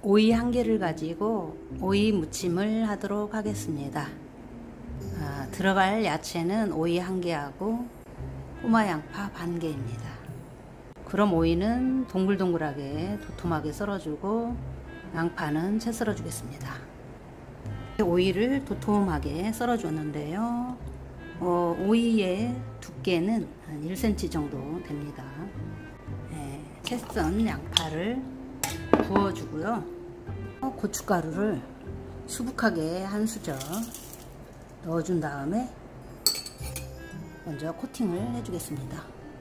오이 1개를 가지고 오이 무침을 하도록 하겠습니다. 들어갈 야채는 오이 1개하고 꼬마 양파 반 개입니다. 그럼 오이는 동글동글하게 도톰하게 썰어주고 양파는 채 썰어 주겠습니다. 오이를 도톰하게 썰어 줬는데요. 오이의 두께는 한 1cm 정도 됩니다. 채 썬 양파를 부어주고요. 고춧가루를 수북하게 한 수저 넣어준 다음에 먼저 코팅을 해주겠습니다.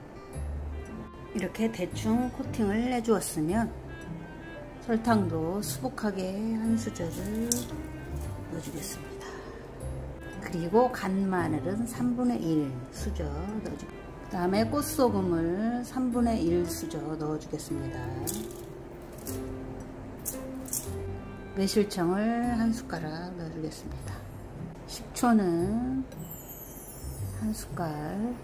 이렇게 대충 코팅을 해주었으면 설탕도 수북하게 한 수저를 넣어주겠습니다. 그리고 간 마늘은 3분의 1 수저 넣어주고, 그 다음에 꽃소금을 3분의 1 수저 넣어주겠습니다. 매실청을 한 숟가락 넣어주겠습니다. 식초는 한 숟갈,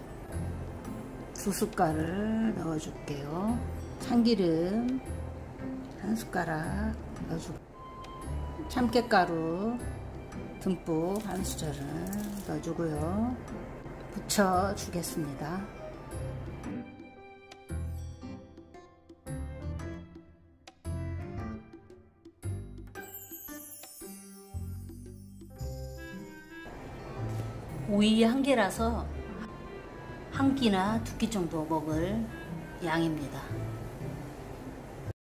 2숟갈을 넣어줄게요. 참기름 한 숟가락 넣어주고, 참깨가루 듬뿍 한 수저를 넣어주고요. 부쳐주겠습니다. 오이 1개라서 1끼나 2끼 정도 먹을 양입니다.